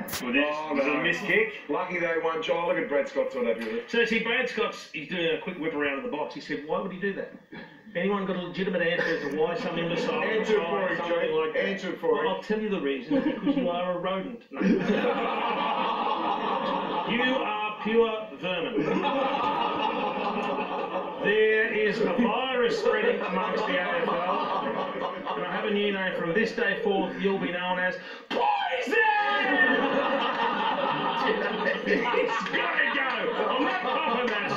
Well, this was a missed kick. Lucky they won, Joel. Look at Brad Scott's not happy with it. So, see, Brad Scott's, he's doing a quick whip around of the box. He said, why would he do that? Anyone got a legitimate answer as to why some imbecile Answer for it, something like that? Answer for it. I'll tell you the reason, because you are a rodent. No. You are pure vermin. There is a virus spreading amongst the AFL, and I have a new name. From this day forth, you'll be known as Poison! It's gotta go! I'm not popping that